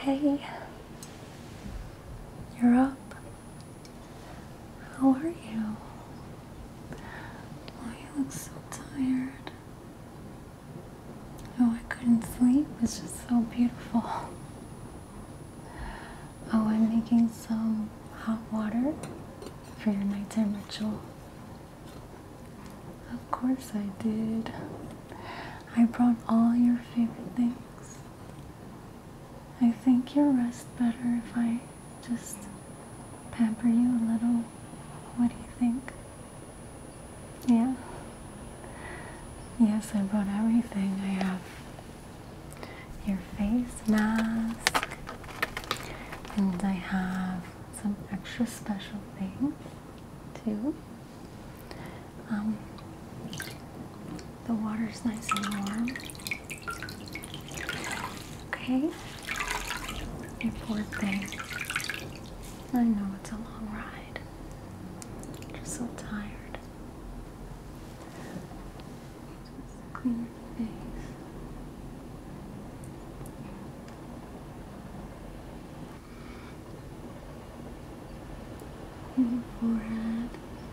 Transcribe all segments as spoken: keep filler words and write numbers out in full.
Hey, you're up. How are you? Oh, you look so tired. Oh, I couldn't sleep. It's just so beautiful. Oh, I'm making some hot water for your nighttime ritual. Of course I did. I brought all your favorite things. I think you'll rest better if I just pamper you a little. What do you think? Yeah? Yes, I brought everything. I have your face mask, and I have some extra special things too. Um, the water's nice and warm. Okay? You poor thing. I know it's a long ride. You're so tired. Just clean your face. Your forehead.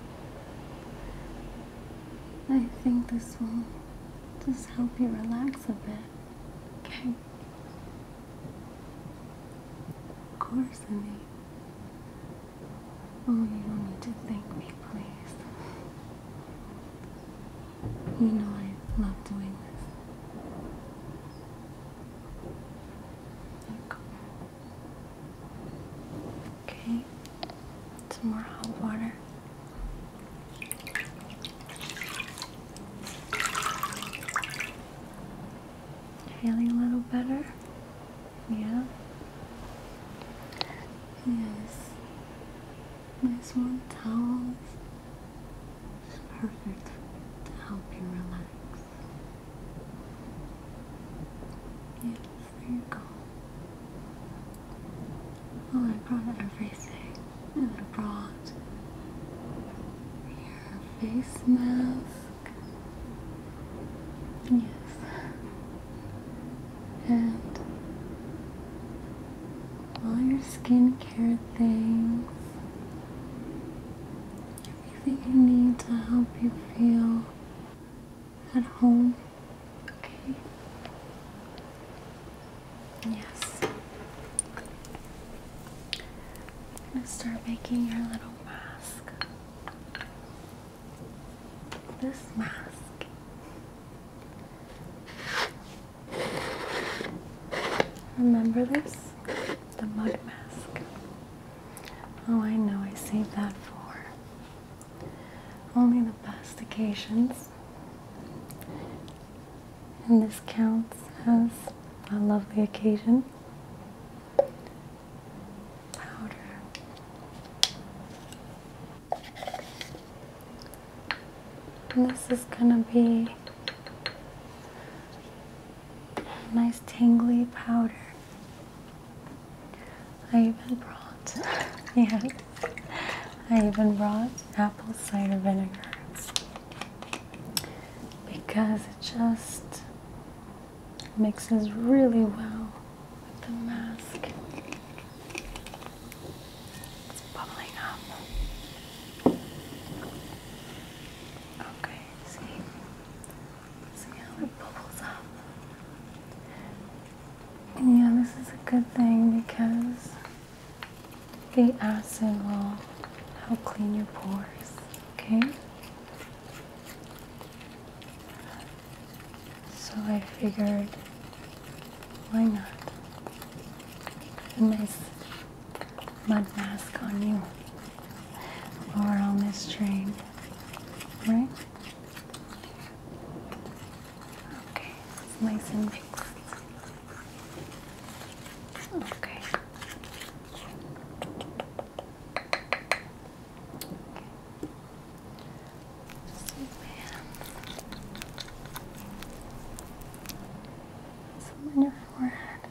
I think this will just help you relax a bit. Okay? Of course, honey. Oh, you don't need to thank me, please. You know I love doing this. There you go. Okay, some more hot water. Feeling a little better? Yeah? Yes. Nice warm towels. It's perfect to help you relax. Yes, there you go. Oh, I brought everything. I brought your face mask. Yes. And all your skincare things. Everything you need to help you feel at home. Okay? Yes. I'm gonna start making your little mask. This mask. Remember this? The mud mask. Oh, I know, I saved that for only the best occasions. And this counts as a lovely occasion. Powder. And this is gonna be a nice tingly powder. I even brought, yes, I even brought apple cider vinegar because it just mixes really well with the mask. It's bubbling up. Okay, see, see how it bubbles up. And yeah, this is a good thing because the acid will help clean your pores, okay? So I figured, why not? Put a nice mud mask on you while we're on this train, right? Okay, it's nice and mixed. Okay. On your forehead.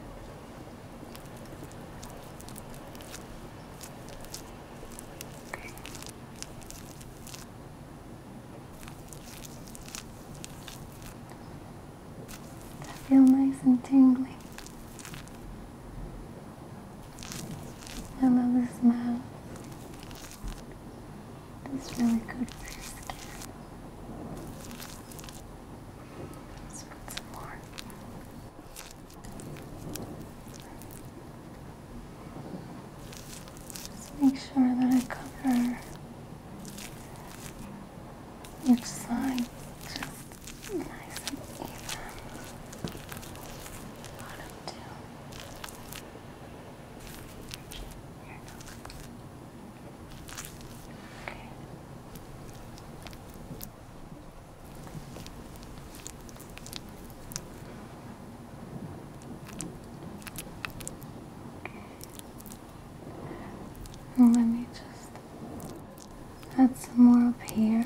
Okay. Does that feel nice and tingly? some more up here.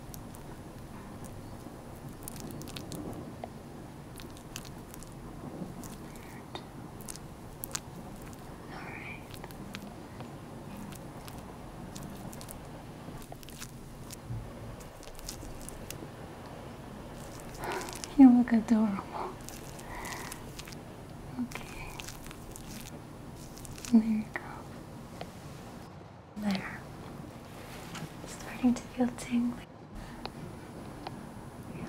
You look adorable. Okay. There you go. There. Starting to feel tingly. Yeah.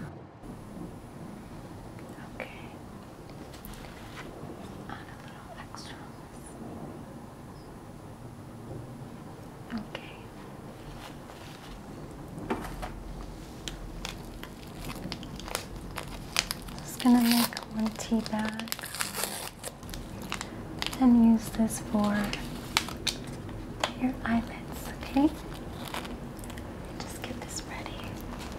Okay. Add a little extra. Okay. Just gonna make one tea bag and use this for your eyelids, okay? Just get this ready.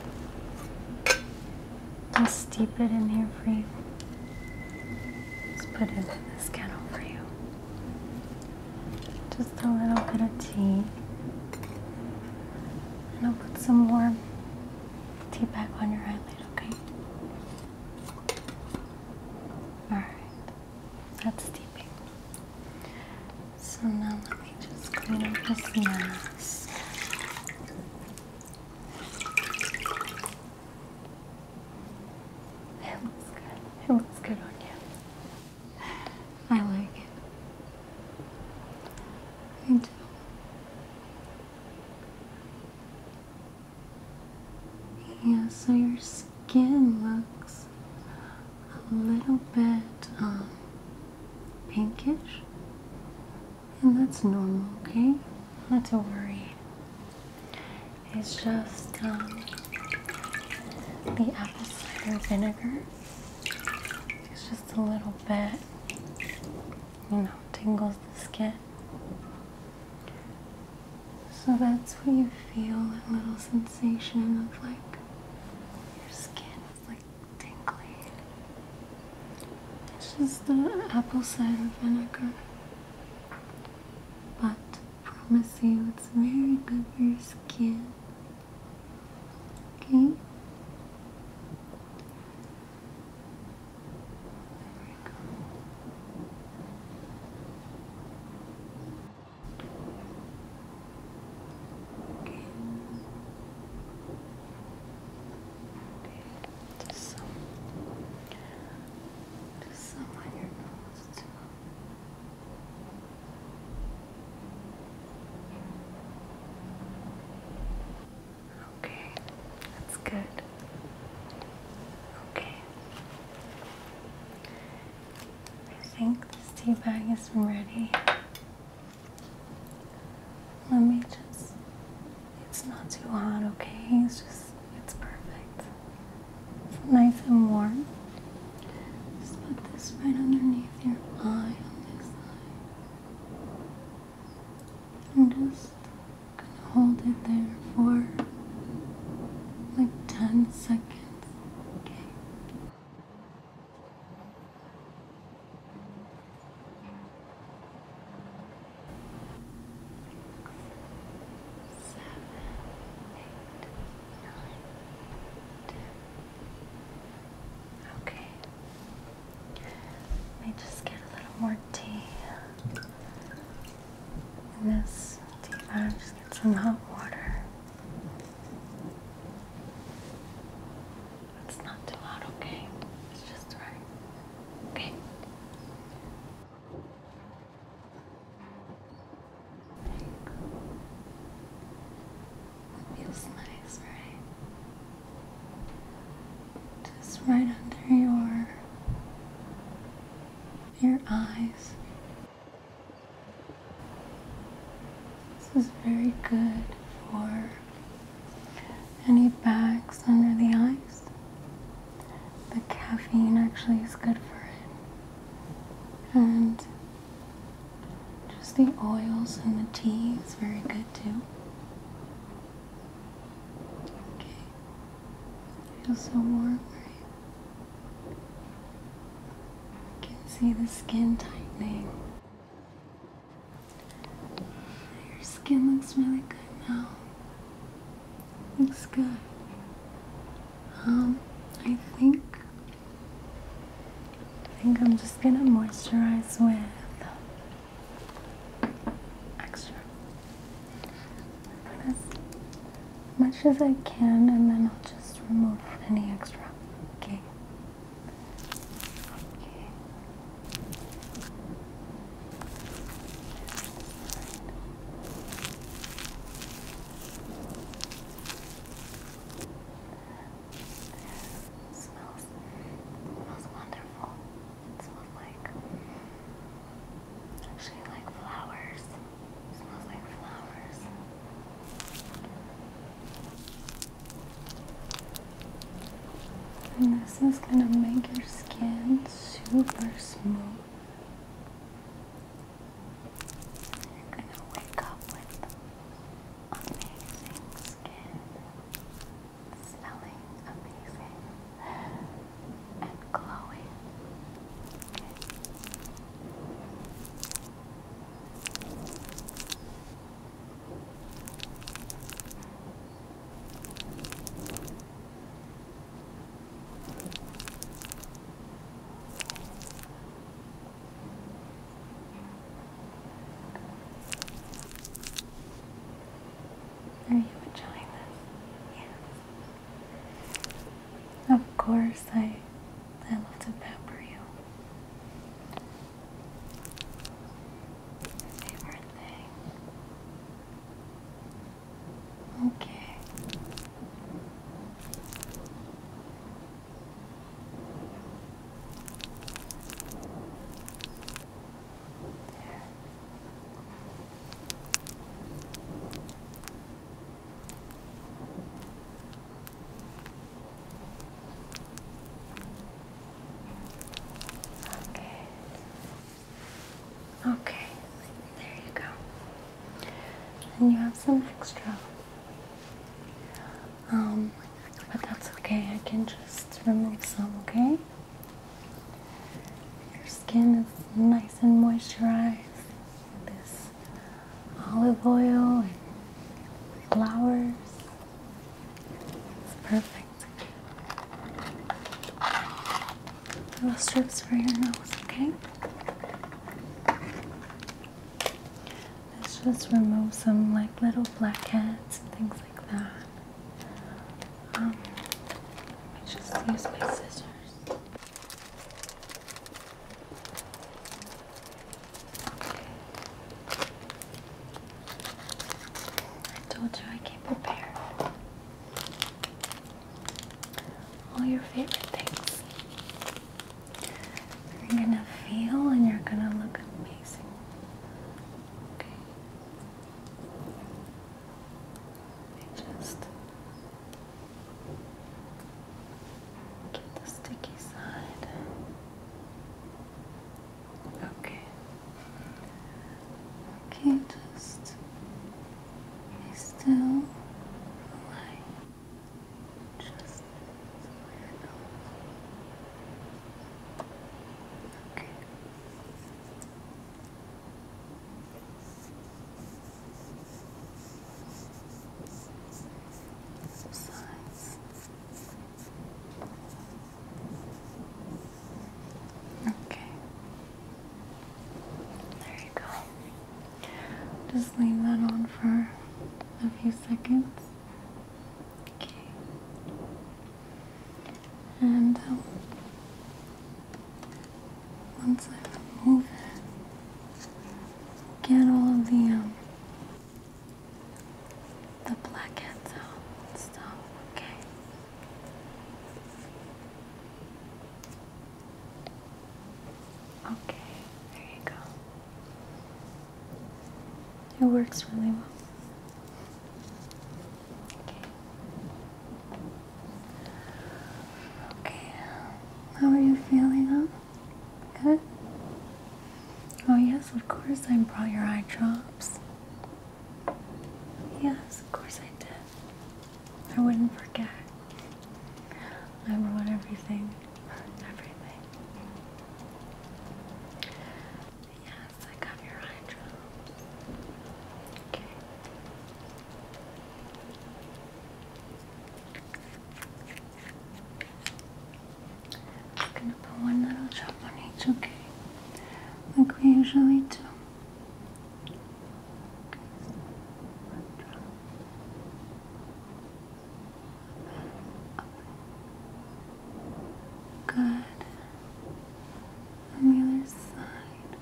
And steep it in here for you. Just put it in this kettle for you. Just a little bit of tea. And I'll put some more tea bag on your eyelid, okay? Alright, that's steeping. So now let me just clean up this mask. It looks good. It looks good on you. I like it. I do. Yeah, so your skin looks a little bit um, pinkish, and that's normal, okay? Not to worry. It's just um, the apple cider vinegar. It's just a little bit, you know, tingles the skin. So that's what you feel, that little sensation of like your skin is like tingly. It's just the apple cider vinegar. But I promise you, it's very good for your skin. Okay? There we go. Okay. Okay. Just some. Just some on your nose too. Okay, that's good. Okay. I think this tea bag is ready. Let me just, it's not too hot, okay? It's just, it's perfect. It's nice and warm. Just put this right underneath your eye on this side. I'm just gonna hold it there for like ten seconds. Okay. Seven, eight, nine, ten. Okay. Let me just get a little more tea in this tea bag. Just get some hot water. It's not too hot, okay? It's just right. Okay. There you go. It feels nice, right? Just right under your your eyes. This is very good for any bags under the eyes. The caffeine actually is good for it. And just the oils and the tea is very good too. Okay. Feels so warm, right? You can see the skin tightening. Your skin looks really good now. Looks good. Um, I think I think I'm just gonna moisturize with extra. As much as I can, and then I'll just remove any extra. Okay. Okay. Smells, smells wonderful. It smells like, actually like flowers. It smells like flowers. And this is gonna make your skin super smooth. You're gonna wake up with amazing skin, smelling amazing and glowing. Are you enjoying this? Yes. Of course, I, I love to pamper you. Favorite thing. Okay. Okay, there you go. And you have some extra. Um, but that's okay. I can just remove some, okay? Your skin is nice and moisturized with this olive oil and flowers. It's perfect. Little strips for your nose, okay? Let's just remove some like little blackheads and things like that. Um, let me just use my scissors. Okay. I told you I came prepared. All your favorite things. You're gonna feel and you're gonna look amazing. Okay. Let me just get the sticky side. Okay. Okay, just be still. Lie. Just swallow your nose. Okay. Some sides. Okay. There you go. Just leave that on for a few seconds. Okay. And um, once I remove it, get all of the um the blackheads out and stuff. Okay. Okay. There you go. It works really well. Okay. Okay. How are you feeling, huh? Good? Oh yes, of course I brought your eye drops. Yes, of course I did. I wouldn't forget. I brought everything. Everything. Yes, I got your eye drops. Okay. gonna put one little drop on each, okay? Like we usually do. Good. On the other side.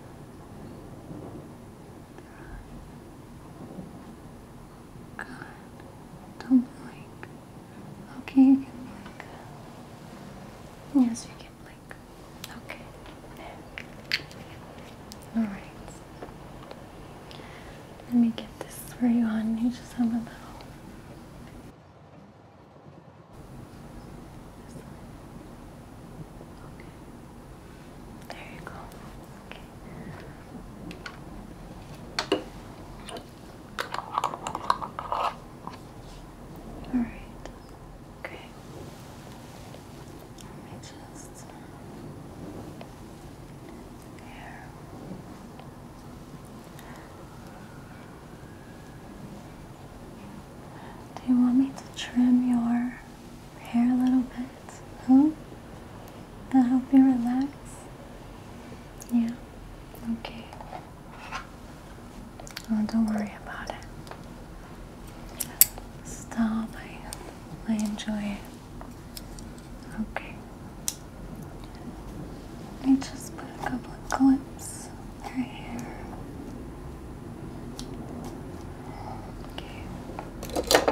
Good. Don't blink. Okay, you can blink. Yes, you can blink. Okay. Alright. Let me get this for you, hon. You just have a little. There you go. Okay. Alright. Okay. Let me just. There. Do you want me to trim your hair a little bit? Huh? That help you relax? Yeah? Okay. Oh, don't worry about it. Stop. I, I enjoy it. Okay. Let me just put a couple of clips in your hair. Okay.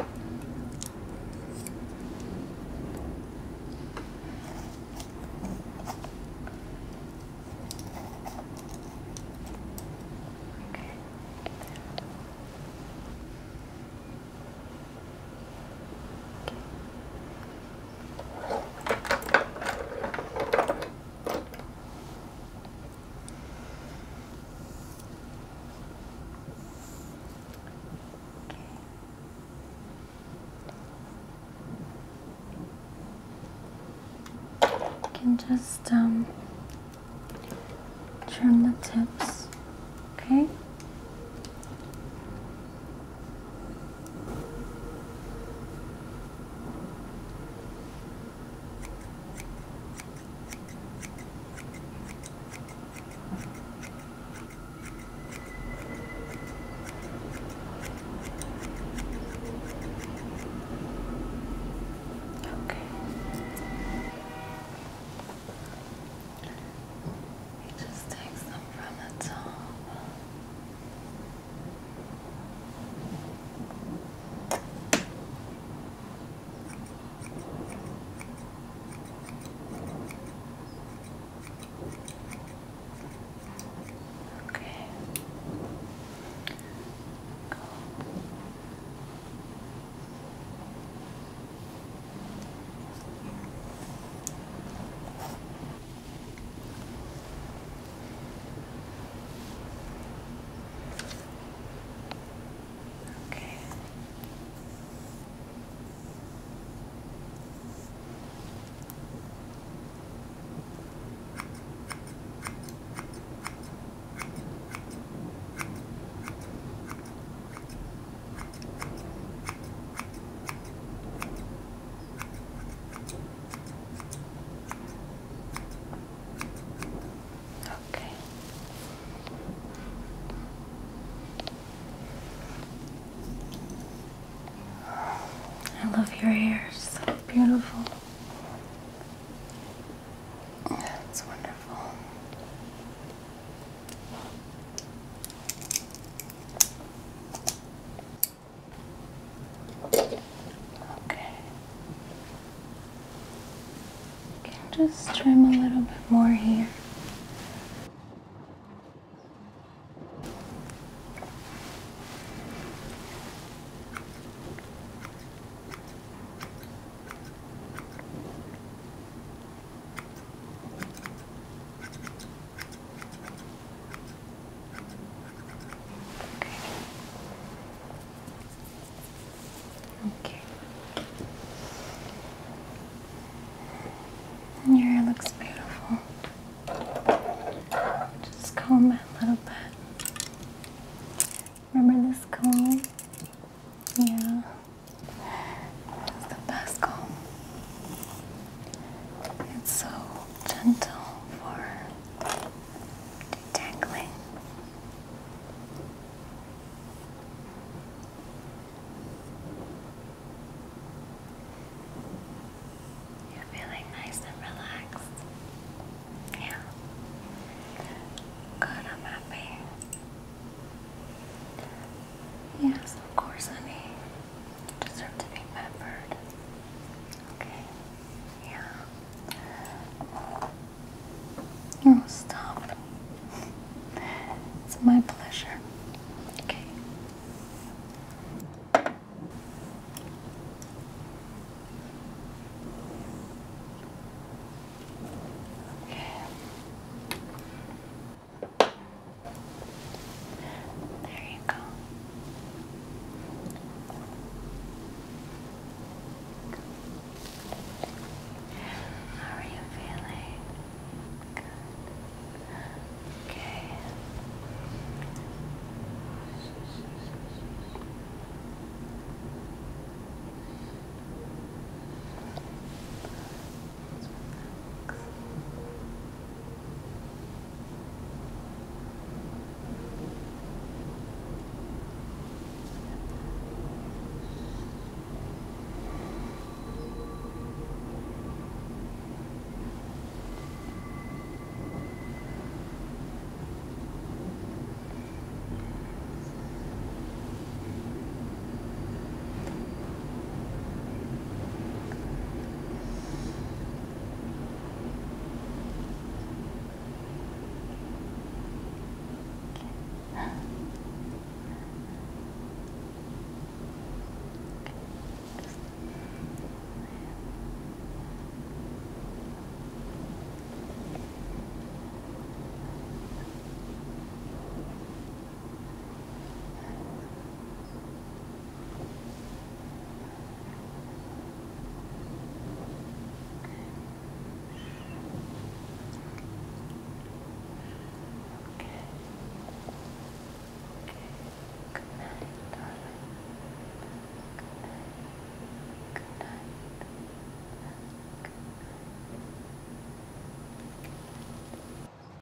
Can just um trim the tips, okay? Just take some from the top. Okay. Okay. Okay. I love your hair, so beautiful. It's wonderful. Okay. Can just trim a little bit more here. Okay. Your hair looks beautiful. Just comb it a little bit. Remember this comb? Yeah. It's the best comb. It's so gentle. gentle.